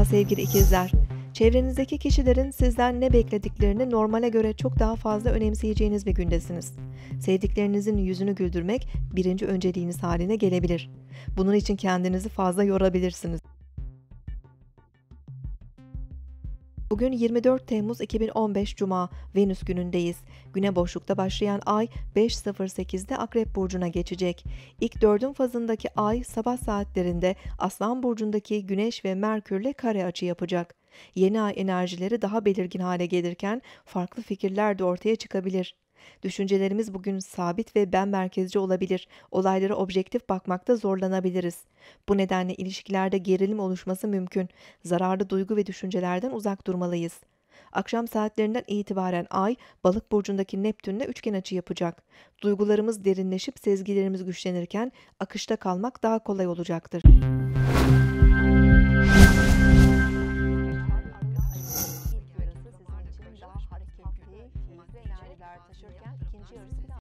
Merhaba sevgili ikizler. Çevrenizdeki kişilerin sizden ne beklediklerini normale göre çok daha fazla önemseyeceğiniz bir gündesiniz. Sevdiklerinizin yüzünü güldürmek birinci önceliğiniz haline gelebilir. Bunun için kendinizi fazla yorabilirsiniz. Bugün 24 Temmuz 2015 Cuma, Venüs günündeyiz. Güne boşlukta başlayan ay 5.08'de Akrep Burcu'na geçecek. İlk dördün fazındaki ay sabah saatlerinde Aslan Burcu'ndaki Güneş ve Merkür'le kare açı yapacak. Yeni ay enerjileri daha belirgin hale gelirken farklı fikirler de ortaya çıkabilir. Düşüncelerimiz bugün sabit ve ben merkezci olabilir. Olaylara objektif bakmakta zorlanabiliriz. Bu nedenle ilişkilerde gerilim oluşması mümkün. Zararlı duygu ve düşüncelerden uzak durmalıyız. Akşam saatlerinden itibaren Ay, Balık burcundaki Neptün'le üçgen açı yapacak. Duygularımız derinleşip sezgilerimiz güçlenirken akışta kalmak daha kolay olacaktır. İlk yarısı sizin için daha hareketli, farklı enerjiler taşırken ikinci yarısı biraz